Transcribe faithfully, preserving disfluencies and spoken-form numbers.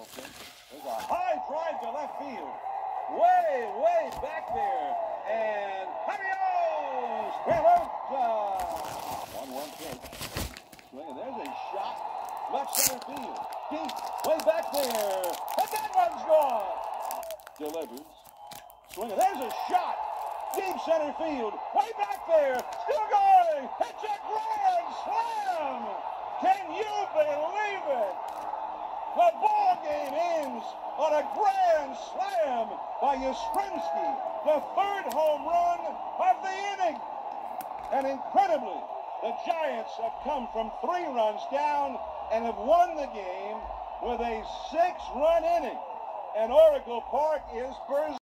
open. There's a high drive to left field. Way, way back there. And adios! Pelota! one one pitch. Swinging. There's a shot. Left center field. Deep. Way back there. And that one's gone. Delivers. Swinging. There's a shot. Deep center field. Way back there. Still going. It's a grand slam. Can you believe it? The ball game ends on a grand slam by Yastrzemski, the third home run of the inning. And incredibly, the Giants have come from three runs down and have won the game with a six-run inning. And Oracle Park is berserk.